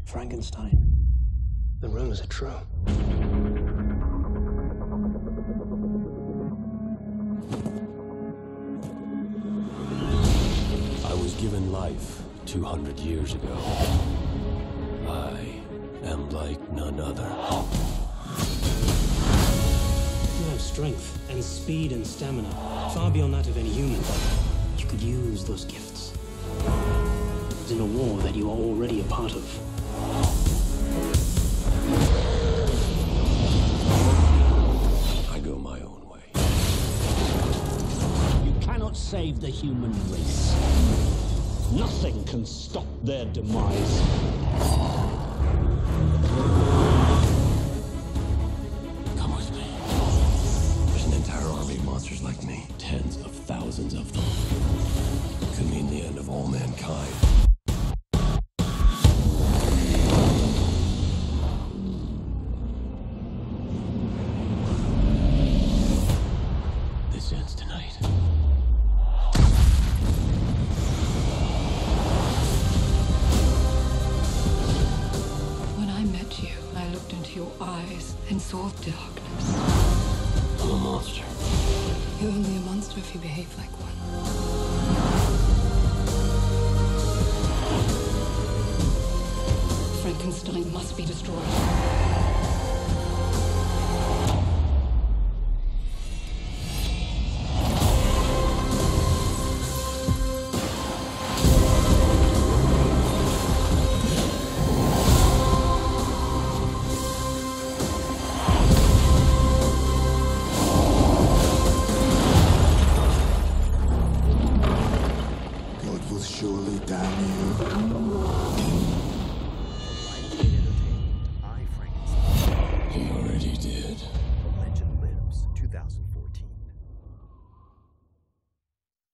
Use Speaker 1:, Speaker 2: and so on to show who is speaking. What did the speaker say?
Speaker 1: Frankenstein. The rumors are true.
Speaker 2: I was given life 200 years ago. I am like none other.
Speaker 1: You have strength and speed and stamina, far beyond that of any human. You could use those gifts in a war that you are already a part of.
Speaker 2: I go my own way.
Speaker 3: You cannot save the human race. Nothing can stop their demise.
Speaker 2: Come with me. There's an entire army of monsters like me. Tens of thousands of them. It could mean the end of all mankind. This ends tonight.
Speaker 4: When I met you, I looked into your eyes and saw darkness.
Speaker 2: I'm a monster.
Speaker 4: You're only a monster if you behave like one. Frankenstein must be destroyed.